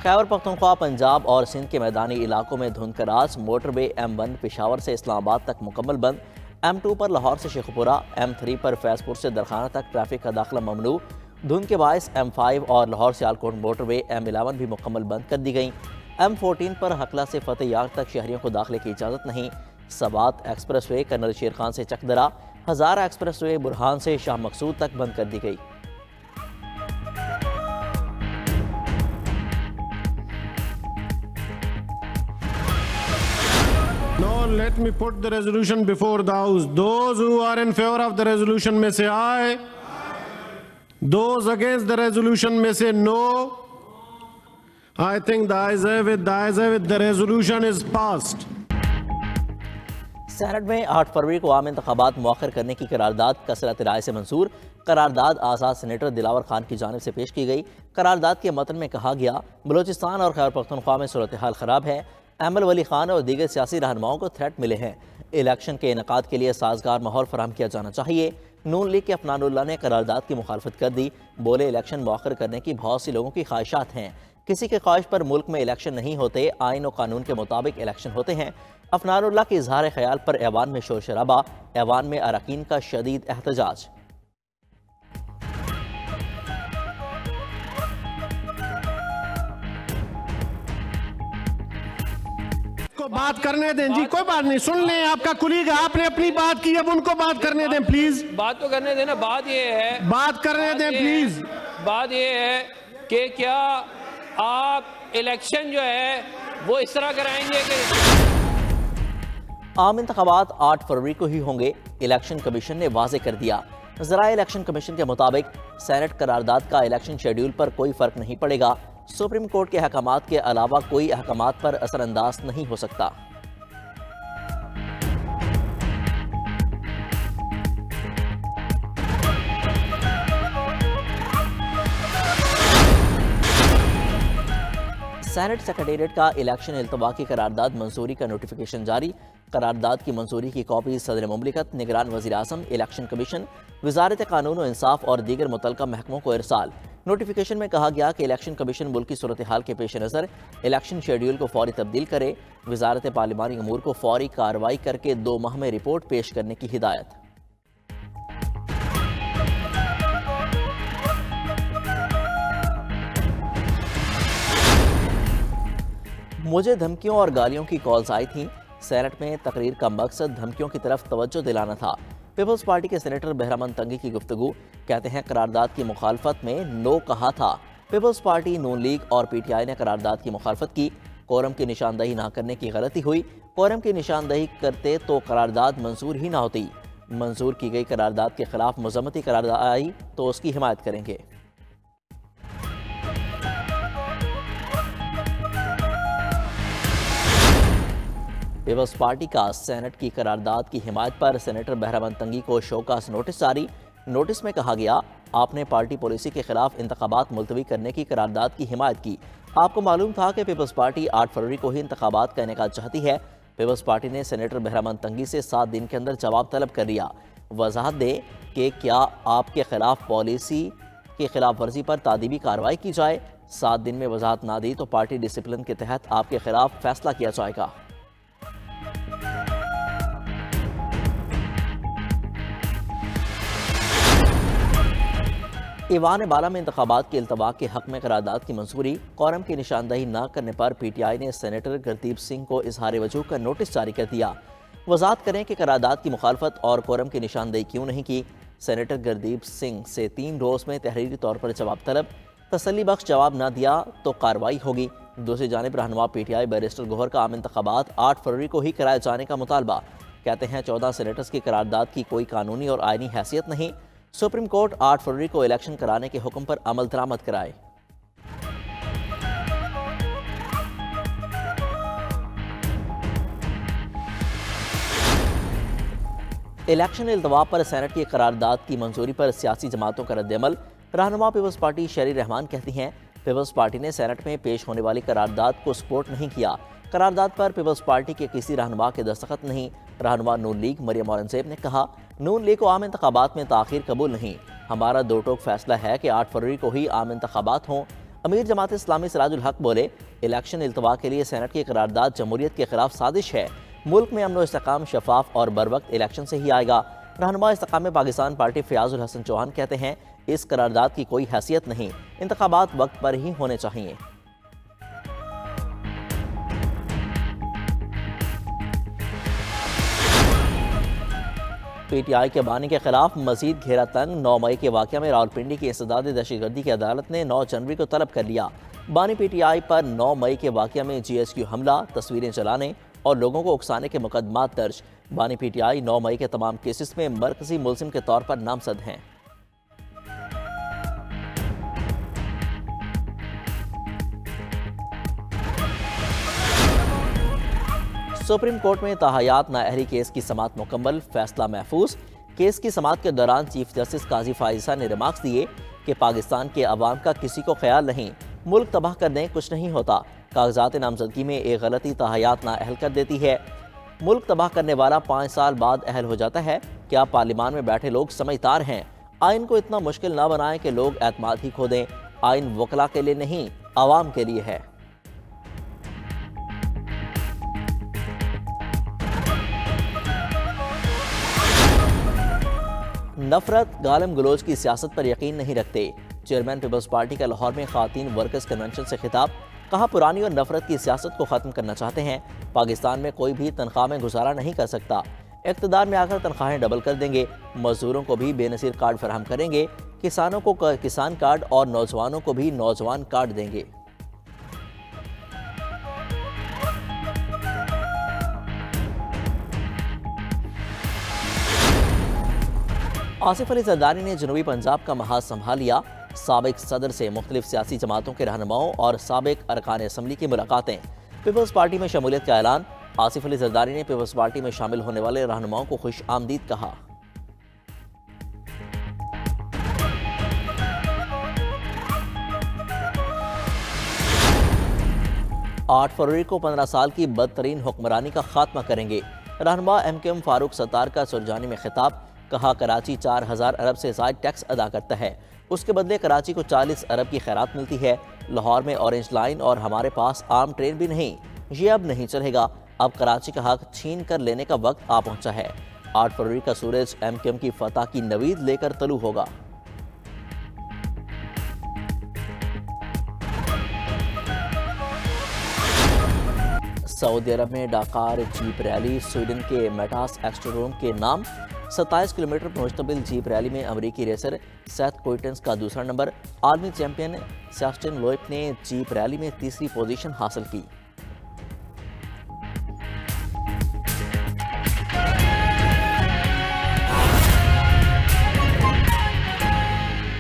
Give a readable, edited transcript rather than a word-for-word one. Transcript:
खैबर पख्तूनख्वा, पंजाब और सिंध के मैदानी इलाकों में धुंध का राज। मोटरवे M1 पेशावर से इस्लामाबाद तक मुकम्मल बंद। M2 पर लाहौर से शेखपुरा, M3 पर फैजपुर से दरखाना तक ट्रैफिक का दाखिला ममनू। धुंध के बायस M5 और लाहौर सियालकोट मोटरवे M11 भी मुकम्मल बंद कर दी गई। M14 पर हकला से फतेह यार तक शहरियों को दाखिले की इजाज़त नहीं। Swat express way colonel Sher Khan से चकदरा, हज़ारा एक्सप्रेस वे बुरहान से शाह मकसूद तक बंद कर दी गई। Now let me put the resolution before the House. Those who are in favor of the resolution may say aye. Those against the resolution may say no. I think the ayes have it. The ayes have it. The resolution is passed. Senate में 8 फरवरी को आम इंतखाबात मौखर करने की करारदाद कसरत राय से मंसूर। करारदाद आज़ाद सेनेटर दिलावर खान की जानिब से पेश की गई। करारदाद के मतन में कहा गया, बलूचिस्तान और खैबर पख्तूनख्वा में सूरत हाल ख़राब है। एमल वली खान और दीगर सियासी रहनुमाओं को थ्रेट मिले हैं। इलेक्शन के इनेकाद के लिए साजगार माहौल फराहम किया जाना चाहिए। नून लीग के अफनानुल्लाह ने करारदाद की मुखालफत कर दी। बोले, इलेक्शन मौखर करने की बहुत सी लोगों की ख्वाहिशात हैं। किसी के ख्वाहिश पर मुल्क में इलेक्शन नहीं होते, आइन और कानून के मुताबिक इलेक्शन होते हैं। अफनानुल्लाह के इजहार ख्याल पर ऐवान में शोर शराबा, ऐवान में अरकान का शदीद एहतजाज। को बात करने दें जी, कोई बात नहीं, सुन लें। आपका कुलीग, आपने अपनी बात की, अब उनको बात करने दें प्लीज। बात तो करने देना। बात ये है, बात करने दें प्लीज। बात ये है कि क्या आप इलेक्शन जो है वो इस तरह कराएंगे कि आम इंतखाबात 8 फरवरी को ही होंगे, इलेक्शन कमीशन ने वाजे कर दिया। ज़राए इलेक्शन कमीशन के मुताबिक सेनेट करारदाद का इलेक्शन शेड्यूल पर कोई फ़र्क नहीं पड़ेगा। सुप्रीम कोर्ट के अहकामात के अलावा कोई अहकामात पर असरअंदाज नहीं हो सकता। सेनेट सेक्रेटेरिएट का इलेक्शन इल्तवा की करारदाद मंजूरी का नोटिफिकेशन जारी। करारदाद की मंजूरी की कॉपी सदर मुमलिकत, निगरान वज़ीर आज़म, इलेक्शन कमीशन, वजारत कानून और इंसाफ और दीगर मुतल्लिका महकमों को इरसाल। नोटिफिकेशन में कहा गया कि इलेक्शन कमीशन मुल्क की सूरत हाल के पेश नज़र इलेक्शन शेड्यूल को फौरी तब्दील करे। वजारत पार्लिमानी अमूर को फौरी कार्रवाई करके 2 माह में रिपोर्ट पेश करने की हिदायत। मुझे धमकियों और गालियों की कॉल्स आई थीं। सेनेट में तकरीर का मकसद धमकियों की तरफ तवज्जो दिलाना था। पीपल्स पार्टी के सेनेटर बहरामन तंगी की गुफ्तगू, कहते हैं करारदाद की मुखालफत में नो कहा था। पीपल्स पार्टी, नून लीग और PTI ने करारदाद की मुखालफत की। कोरम की निशानदही ना करने की गलती हुई। कोरम की निशानदही करते तो करारदाद मंजूर ही ना होती। मंजूर की गई करारदाद के खिलाफ मजम्मती करारदाद आई तो उसकी हिमायत करेंगे। पीपल्स पार्टी का सेनेट की करारदाद की हिमायत पर सेनेटर बहरामन तंगी को शोकास नोटिस जारी। नोटिस में कहा गया, आपने पार्टी पॉलिसी के खिलाफ इंतखाबात मुलतवी करने की करारदाद की हिमायत की। आपको मालूम था कि पीपल्स पार्टी 8 फरवरी को ही इंतखाबात का इनेकाद चाहती है। पीपल्स पार्टी ने सेनेटर बहरामन तंगी से 7 दिन के अंदर जवाब तलब कर लिया। वजाहत दें कि क्या आपके खिलाफ पॉलिसी की खिलाफ वर्जी पर तादीबी कार्रवाई की जाए। 7 दिन में वजाहत ना दी तो पार्टी डिसिप्लिन के तहत आपके खिलाफ फैसला किया जाएगा। ईवान बाला में इंतखाबात के इल्तवा के हक में करारदाद की मंजूरी। कोरम की निशानदही न करने पर PTI ने सेनेटर गुरदीप सिंह को इजहार वजूह का नोटिस जारी कर दिया। वजाहत करें कि करारदाद की मुखालफत और कोरम की निशानदही क्यों नहीं की। सेनेटर गुरदीप सिंह से 3 रोज़ में तहरीरी तौर पर जवाब तलब। तसल्ली बख्श जवाब न दिया तो कार्रवाई होगी। दूसरी जानिब रहनुमा PTI बैरिस्टर गौहर का आम इंतखाबात 8 फरवरी को ही कराए जाने का मुतालबा। कहते हैं 14 सेनेटर्स की करारदाद की कोई कानूनी और आइनी हैसियत नहीं। सुप्रीम कोर्ट 8 फरवरी को इलेक्शन कराने के हुक्म पर अमल दरामद कराए। इलेक्शन इल्तवा पर सेनेट की करारदाद की मंजूरी पर सियासी जमातों का रद्द-ए-अमल। रहनुमा पीपल्स पार्टी शहरी रहमान कहती हैं, पीपल्स पार्टी ने सेनेट में पेश होने वाली करारदाद को सपोर्ट नहीं किया। करारदाद पर पीपल्स पार्टी के किसी रहनुमा के दस्तखत नहीं। रहनुमा नून लीग मरियम औरंगजेब ने कहा, नून लीग को आम इंतखाबात में ताखीर कबूल नहीं। हमारा दो टोक फैसला है कि 8 फरवरी को ही आम इंतखाबात हों। अमीर जमात इस्लामी सिराजुल हक बोले, इलेक्शन इल्तवा के लिए सेनेट की करारदाद जमहूरियत के खिलाफ साजिश है। मुल्क में अमन व इस्तेकाम शफाफ और बर वक्त इलेक्शन से ही आएगा। रहनुमा इस्तेकाम पाकिस्तान पार्टी फयाजुल हसन चौहान कहते हैं, इस करारदाद की कोई हैसियत नहीं, इंतखाबात वक्त पर ही होने चाहिए। पीटीआई के बानी के खिलाफ मजीद घेरा तंग। 9 मई के वाक़या में रावलपिंडी की इस्तेदादी दहशतगर्दी की अदालत ने 9 जनवरी को तलब कर लिया। बानी पीटीआई पर 9 मई के वाक़या में GSQ हमला, तस्वीरें चलाने और लोगों को उकसाने के मुकदमात दर्ज। बानी पीटीआई 9 मई के तमाम केसेस में मरकजी मुलजिम के तौर पर नामजद हैं। सुप्रीम कोर्ट में ताहयात नाअहली केस की समाअत मुकम्मल, फैसला महफूज। केस की समाअत के दौरान चीफ जस्टिस काजी फाइजा ने रिमार्क्स दिए कि पाकिस्तान के अवाम का किसी को ख्याल नहीं, मुल्क तबाह कर दें कुछ नहीं होता। कागजात नामजदगी में एक गलती ताहयात नाअहल कर देती है। मुल्क तबाह करने वाला 5 साल बाद अहल हो जाता है। क्या पार्लियामान में बैठे लोग समझदार हैं? आइन को इतना मुश्किल ना बनाएं कि लोग एतमाद ही खो दें। आइन वकला के लिए नहीं, आवाम के लिए है। नफरत, गालम गलोच की सियासत पर यकीन नहीं रखते। चेयरमैन पीपल्स पार्टी का लाहौर में खातीन वर्कर्स कन्वेंशन से खिताब। कहा, पुरानी और नफरत की सियासत को ख़त्म करना चाहते हैं। पाकिस्तान में कोई भी तनख्वाह में गुजारा नहीं कर सकता। इक़्तिदार में आकर तनख्वाहें डबल कर देंगे। मजदूरों को भी बेनसीर कार्ड फराहम करेंगे। किसानों को किसान कार्ड और नौजवानों को भी नौजवान कार्ड देंगे। आसिफ अली जरदारी ने जनूबी पंजाब का महाज संभाल लिया। साबिक सदर से मुख्तलिफ सियासी जमातों के रहनुमाओं और साबिक अरकान असम्बली की मुलाकातें। पीपल्स पार्टी में शमूलियत का ऐलान। आसिफ अली जरदारी ने पीपल्स पार्टी में शामिल होने वाले रहनुमाओं को खुश आमदीद कहा। 8 फरवरी को 15 साल की बदतरीन हुक्मरानी का खात्मा करेंगे। रहनुमा MKM फारूक सत्तार का सुरजानी में खिताब। कहा, कराची 4000 अरब से ज़ायद टैक्स अदा करता है, उसके बदले कराची को 40 अरब की खैरात मिलती है। लाहौर में ऑरेंज लाइन और हमारे पास आम ट्रेन भी नहीं। ये अब नहीं चलेगा। अब कराची का हक छीन कर लेने का वक्त आ पहुंचा है। 8 फरवरी का सूरज MKM की फतह की नवीद लेकर तलू होगा। सऊदी अरब में डाकार जीप रैली। स्वीडन के मेटास एक्स्ट्रोम के नाम 27 किलोमीटर पर मुश्तमिल जीप रैली में अमरीकी रेसर सेथ कोइटन्स का दूसरा नंबर। आलमी चैंपियन सेबास्टियन लोएब ने जीप रैली में तीसरी पोजीशन हासिल की।